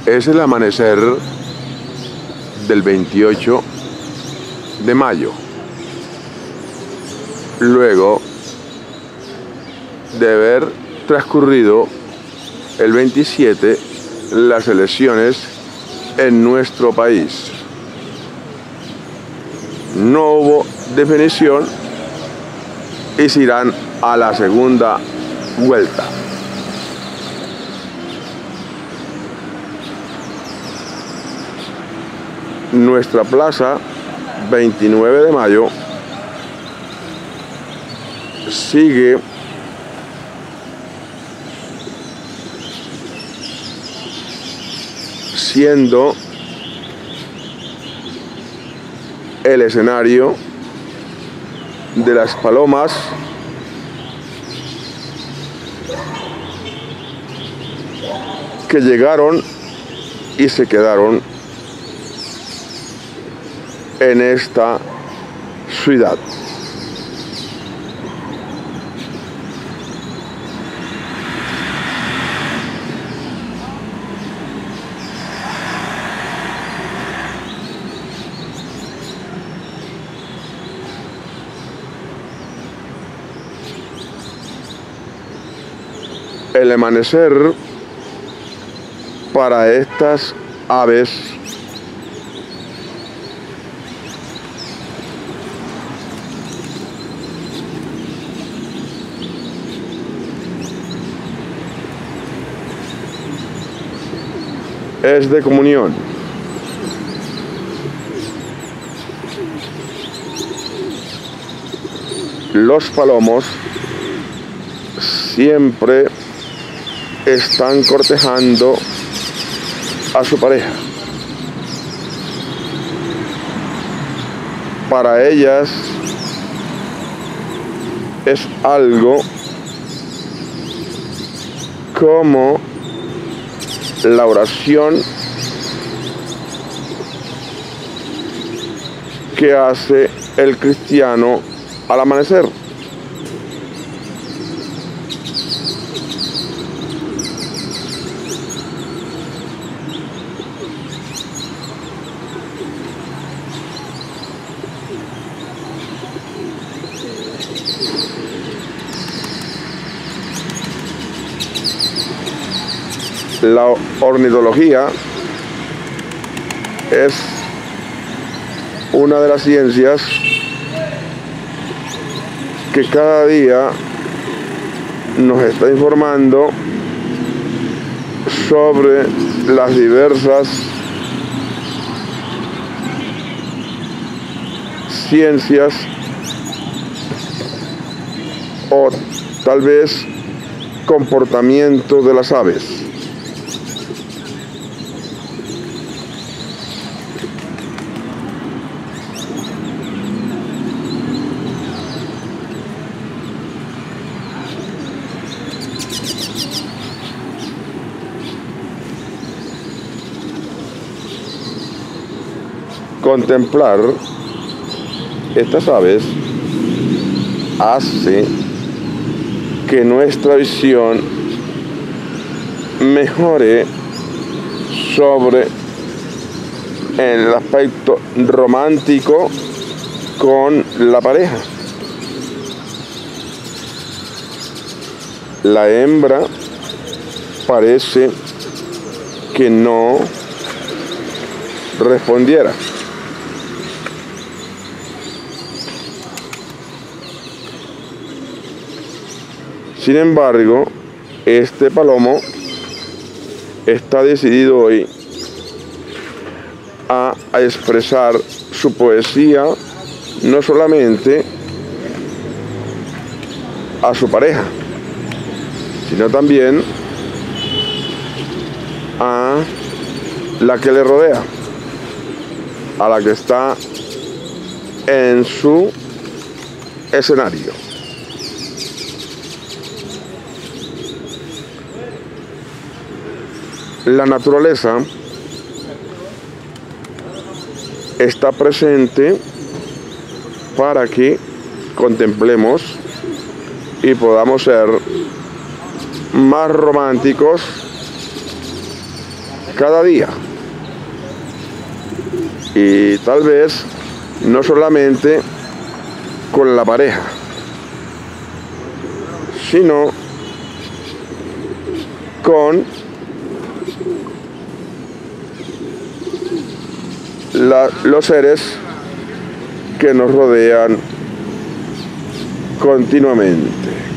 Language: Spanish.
Es el amanecer del 28 de mayo. Luego de haber transcurrido el 27 las elecciones en nuestro país. No hubo definición y se irán a la segunda vuelta. Nuestra plaza 29 de mayo sigue siendo el escenario de las palomas que llegaron y se quedaron en esta ciudad. El amanecer para estas aves es de comunión. Los palomos siempre están cortejando a su pareja. Para ellas es algo como la oración que hace el cristiano al amanecer. La ornitología es una de las ciencias que cada día nos está informando sobre las diversas ciencias o tal vez comportamiento de las aves. Contemplar estas aves hace que nuestra visión mejore sobre el aspecto romántico con la pareja. La hembra parece que no respondiera. Sin embargo, este palomo está decidido hoy a expresar su poesía no solamente a su pareja, sino también a la que le rodea, a la que está en su escenario. La naturaleza está presente para que contemplemos y podamos ser más románticos cada día. Y tal vez no solamente con la pareja, sino con los seres que nos rodean continuamente.